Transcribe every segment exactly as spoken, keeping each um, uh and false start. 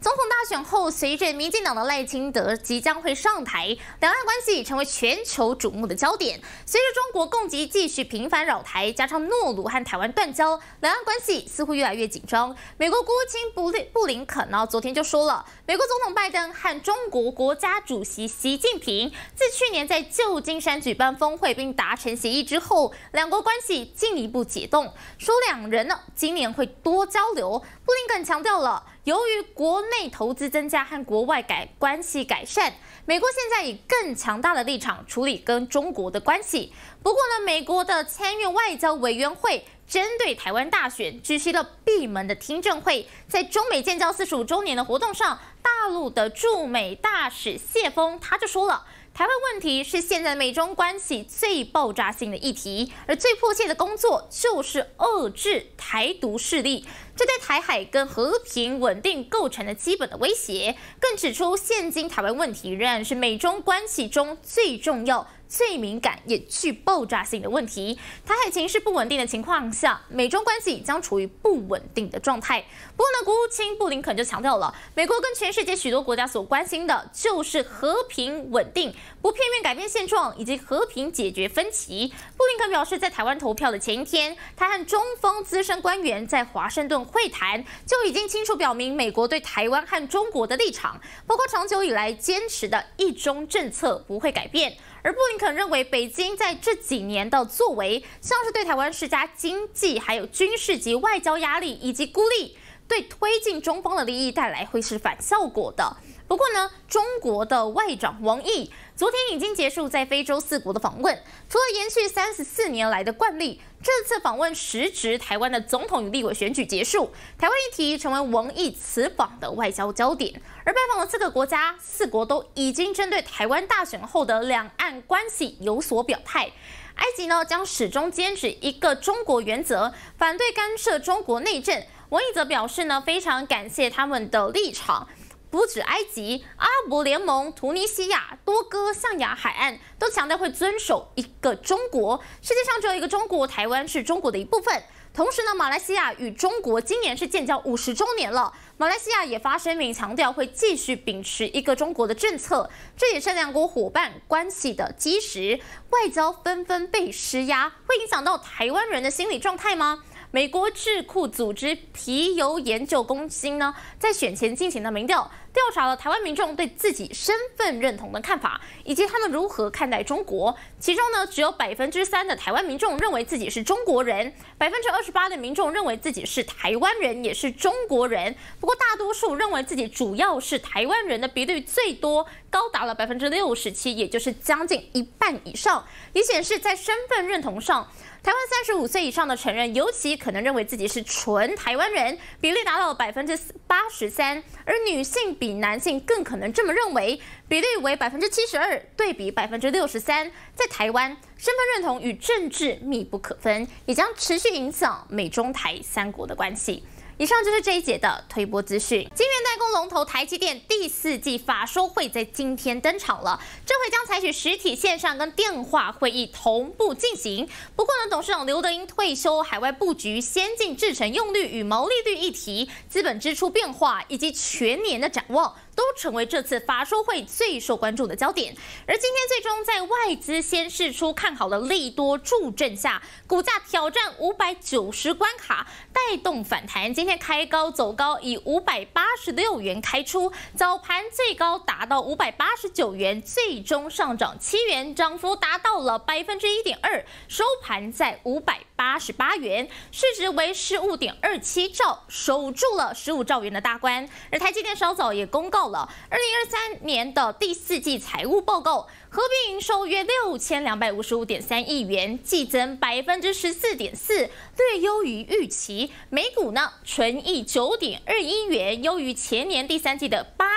总统大选后，随着民进党的赖清德即将会上台，两岸关系成为全球瞩目的焦点。随着中国共击继续频繁扰台，加上诺鲁和台湾断交，两岸关系似乎越来越紧张。美国国务卿布林布林肯呢，昨天就说了，美国总统拜登和中国国家主席习近平自去年在旧金山举办峰会并达成协议之后，两国关系进一步解冻，说两人呢今年会多交流。布林肯强调了，由于国内投资增加和国外改关系改善，美国现在以更强大的立场处理跟中国的关系。不过呢，美国的参院外交委员会针对台湾大选举行了闭门的听证会，在中美建交四十五周年的活动上，大陆的驻美大使谢峰他就说了，台湾问题是现在美中关系最爆炸性的议题，而最迫切的工作就是遏制台独势力，这对台海跟和平稳定构成了基本的威胁。更指出，现今台湾问题仍然是美中关系中最重要、最敏感也具爆炸性的问题。台海情势不稳定的情况下，美中关系将处于不稳定的状态。不过呢，国务卿布林肯就强调了，美国跟全世界许多国家所关心的就是和平稳定，不片面改变现状以及和平解决分歧。布林肯表示，在台湾投票的前一天，他和中方资深官员在华盛顿会谈，就已经清楚表明美国对台湾和中国的立场，包括长久以来坚持的一中政策不会改变。而布林肯认为，北京在这几年的作为，像是对台湾施加经济、还有军事及外交压力以及孤立，对推进中方的利益带来会是反效果的。不过呢，中国的外长王毅昨天已经结束在非洲四国的访问，除了延续三十四年来的惯例，这次访问时值台湾的总统与立委选举结束，台湾议题成为王毅此访的外交焦点。而拜访了四个国家，四国都已经针对台湾大选后的两岸关系有所表态。埃及呢将始终坚持一个中国原则，反对干涉中国内政。王毅则表示呢，非常感谢他们的立场。不止埃及、阿拉伯联盟、突尼西亚、多哥、象牙海岸都强调会遵守一个中国，世界上只有一个中国，台湾是中国的一部分。同时呢，马来西亚与中国今年是建交五十周年了，马来西亚也发声明强调会继续秉持一个中国的政策，这也是两国伙伴关系的基石。外交纷纷被施压，会影响到台湾人的心理状态吗？美国智库组织皮尤研究中心呢，在选前进行的民调，调查了台湾民众对自己身份认同的看法，以及他们如何看待中国。其中呢，只有百分之三的台湾民众认为自己是中国人，百分之二十八的民众认为自己是台湾人，也是中国人。不过，大多数认为自己主要是台湾人的比率最多，高达了百分之六十七，也就是将近一半以上，也显示在身份认同上，台湾三十五岁以上的成人，尤其可能认为自己是纯台湾人，比例达到了百分之八十三，而女性比男性更可能这么认为，比例为百分之七十二，对比百分之六十三。在台湾，身份认同与政治密不可分，也将持续影响美中台三国的关系。以上就是这一节的推播资讯。晶圆代工龙头台积电第四季法说会在今天登场了，这回将采取实体、线上跟电话会议同步进行。不过呢，董事长刘德英退休、海外布局、先进制程用率与毛利率议题、资本支出变化以及全年的展望，都成为这次法说会最受关注的焦点。而今天最终在外资先释出看好的利多助阵下，股价挑战五百九十关卡，带动反弹。今天开高走高，以五百八十六元开出，早盘最高达到五百八十九元，最终上涨七元，涨幅达到了百分之一点二，收盘在五百八十八元，市值为十五点二七兆，守住了十五兆元的大关。而台积电稍早也公告了二零二三年的第四季财务报告，合并营收约六千两百五十五点三亿元，季增百分之十四点四，略优于预期。每股呢纯益九点二一元，优于前年第三季的八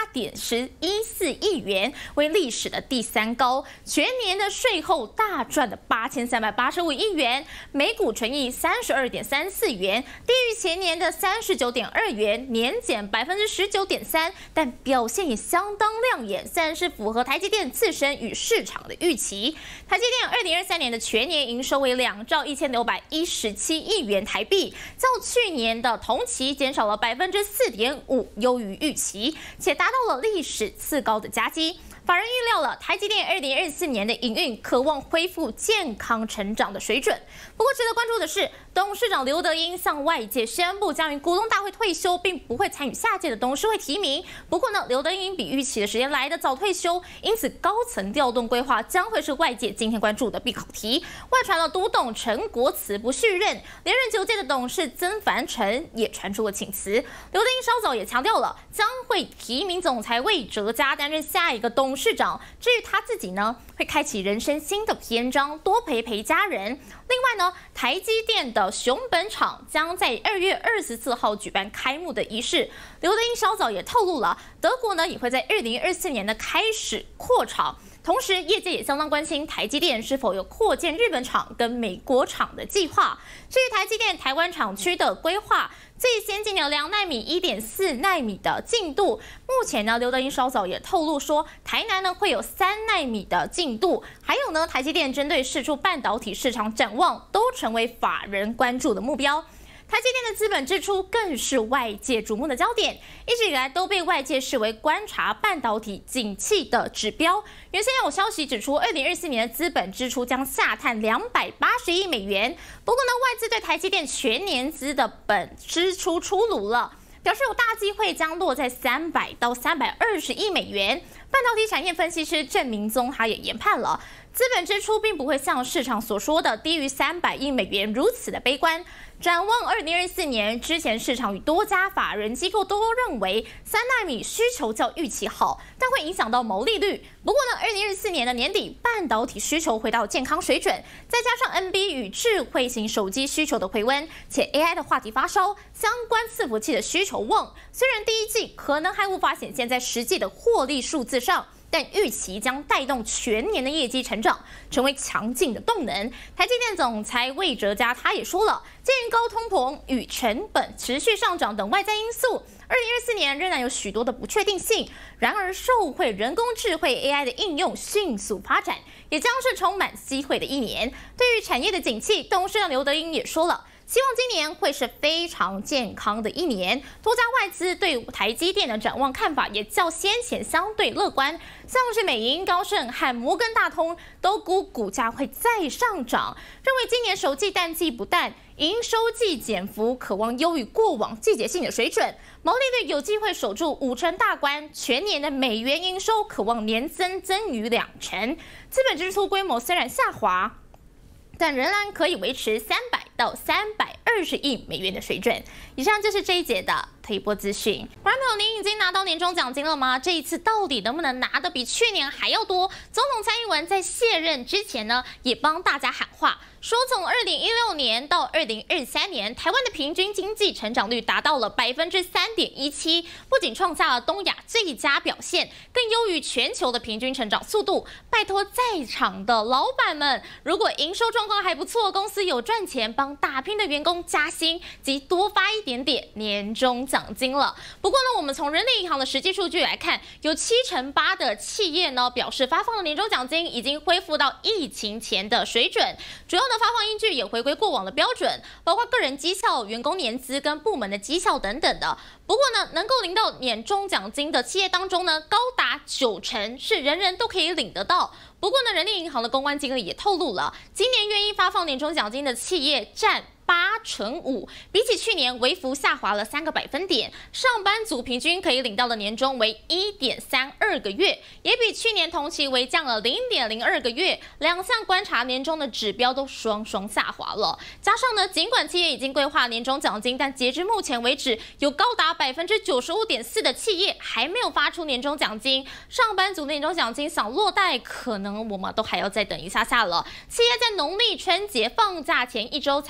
点十一四亿元，为历史的第三高。全年的税后大赚了八千三百八十五亿元，每股纯益三十二点三四元，低于前年的三十九点二元，年减百分之十九点三，但表现也相当亮眼，算是符合台积电自身与市场的预期。台积电二零二三年的全年营收为两兆一千六百一十七亿元台币，较去年的同期减少了百分之四点五，优于预期，且达到了历史次高的佳绩。法人预料了台积电二零二四年的营运可望恢复健康成长的水准。不过值得关注的是，董事长刘德英向外界宣布将于股东大会退休，并不会参与下届的董事会提名。不过呢，刘德英比预期的时间来得早退休，因此高层调动规划将会是外界今天关注的必考题。外传了独董陈国慈不续任，连任九届的董事曾凡成也传出了请辞。刘德英稍早也强调了，将会提名总裁魏哲嘉担任下一个董事长。至于他自己呢，会开启人生新的篇章，多陪陪家人。另外呢，台积电的熊本厂将在二月二十四号举办开幕的仪式。刘德英稍早也透露了，德国呢也会在二零二四年的开始扩厂。同时，业界也相当关心台积电是否有扩建日本厂跟美国厂的计划。至于台积电台湾厂区的规划，最先进的两奈米、一点四奈米的进度，目前呢，刘德英稍早也透露说，台南呢会有三奈米的进度，还有呢，台积电针对释出半导体市场展望，都成为法人关注的目标。台积电的资本支出更是外界瞩目的焦点，一直以来都被外界视为观察半导体景气的指标。原先有消息指出，二零二四年的资本支出将下探两百八十亿美元。不过呢，外资对台积电全年资的本支出出炉了，表示有大机会将落在三百到三百二十亿美元。半导体产业分析师郑明宗他也研判了，资本支出并不会像市场所说的低于三百亿美元如此的悲观。展望二零二四年，之前市场与多家法人机构都认为三奈米需求较预期好，但会影响到毛利率。不过呢，二零二四年的年底，半导体需求回到健康水准，再加上 N B 与智慧型手机需求的回温，且 A I 的话题发烧，相关伺服器的需求旺。虽然第一季可能还无法显现在实际的获利数字上，但预期将带动全年的业绩成长，成为强劲的动能。台积电总裁魏哲嘉他也说了，鉴于高通膨与成本持续上涨等外在因素，二零二四年仍然有许多的不确定性。然而，受惠人工智慧 A I 的应用迅速发展，也将是充满机会的一年。对于产业的景气，董事长刘德英也说了，希望今年会是非常健康的一年。多家外资对台积电的展望看法也较先前相对乐观，像是美银、高盛和摩根大通都估股价会再上涨，认为今年首季淡季不淡，营收季减幅可望优于过往季节性的水准，毛利率有机会守住五成大关，全年的美元营收可望年增增逾两成。资本支出规模虽然下滑，但仍然可以维持三百到三百二十亿美元的水准。以上就是这一节的推播资讯。观众朋友，您已经拿到年终奖金了吗？这一次到底能不能拿得比去年还要多？总统蔡英文在卸任之前呢，也帮大家喊话，说从二零一六年到二零二三年，台湾的平均经济成长率达到了百分之三点一七，不仅创下了东亚最佳表现，更优于全球的平均成长速度。拜托在场的老板们，如果营收状况还不错，公司有赚钱，帮打拼的员工加薪及多发一点点年终奖金了。不过呢，我们从人力银行的实际数据来看，有七成八的企业呢表示发放的年终奖金已经恢复到疫情前的水准，主要的发放依据也回归过往的标准，包括个人绩效、员工年资跟部门的绩效等等的。不过呢，能够领到年终奖金的企业当中呢，高达九成是人人都可以领得到。不过呢，人力银行的公关经理也透露了，今年愿意发放年终奖金的企业占八成五，比起去年微幅下滑了三个百分点。上班族平均可以领到的年终为一点三二个月，也比去年同期为降了零点零二个月。两项观察年终的指标都双双下滑了。加上呢，尽管企业已经规划年终奖金，但截至目前为止，有高达百分之九十五点四的企业还没有发出年终奖金。上班族的年终奖金想落袋，可能我们都还要再等一下下了。企业在农历春节放假前一周才发放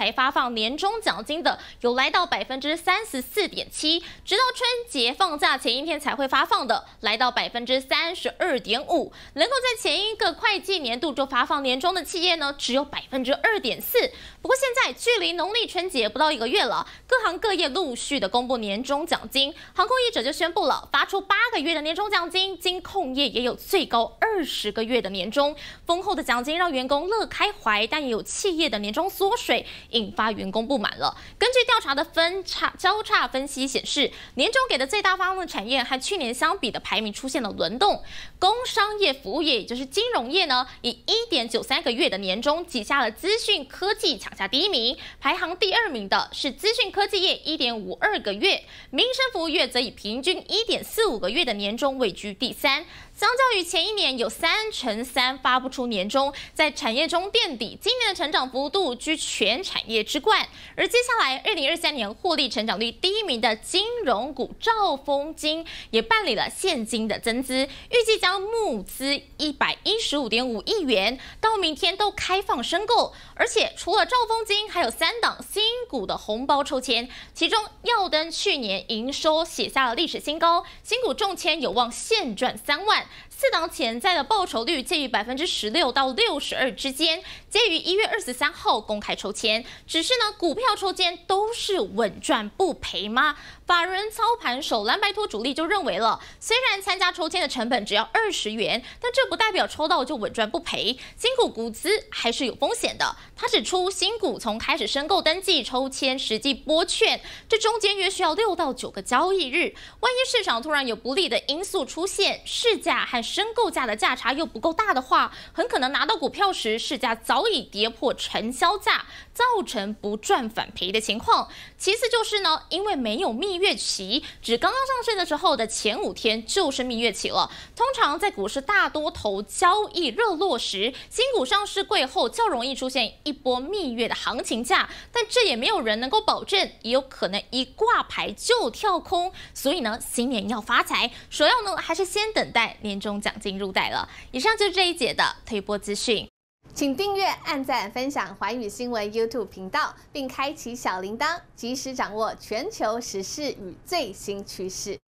放年终奖金的有来到百分之三十四点七，直到春节放假前一天才会发放的来到百分之三十二点五，能够在前一个会计年度就发放年终的企业呢，只有百分之二点四。不过现在距离农历春节不到一个月了，各行各业陆续的公布年终奖金，航空业者就宣布了发出八个月的年终奖金，金控业也有最高二十个月的年终，丰厚的奖金让员工乐开怀，但也有企业的年终缩水，引发员工不满了。根据调查的分差交叉分析显示，年终给的最大发放的产业和去年相比的排名出现了轮动，工商业服务业也就是金融业呢，以一点九三个月的年终挤下了资讯科技，抢下第一名，排行第二名的是资讯科技业一点五二个月，民生服务业则以平均一点四五个月的年终位居第三。相较于前一年有三成三发不出年终，在产业中垫底，今年的成长幅度居全产业之冠。而接下来二零二三年获利成长率第一名的金融股兆丰金也办理了现金的增资，预计将募资一百一十五点五亿元，到明天都开放申购。而且除了兆丰金，还有三档新股的红包抽签，其中耀登去年营收写下了历史新高，新股中签有望现赚三万。四档潜在的报酬率介于百分之十六到六十二之间，皆于一月二十三号公开抽签。只是呢，股票抽签都是稳赚不赔吗？法人操盘手蓝白托主力就认为了，虽然参加抽签的成本只要二十元，但这不代表抽到就稳赚不赔，新股股资还是有风险的。他指出，新股从开始申购登记、抽签、实际拨券，这中间约需要六到九个交易日。万一市场突然有不利的因素出现，市价和申购价的价差又不够大的话，很可能拿到股票时市价早已跌破承销价，造成不赚反赔的情况。其次就是呢，因为没有蜜月期，指刚刚上市的时候的前五天就是蜜月期了。通常在股市大多头交易热络时，新股上市柜后较容易出现一波蜜月的行情价，但这也没有人能够保证，也有可能一挂牌就跳空。所以呢，新年要发财，首要呢还是先等待年终奖金入袋了。以上就是这一节的推播资讯。 请订阅、按赞、分享寰宇新闻 YouTube 频道，并开启小铃铛，及时掌握全球时事与最新趋势。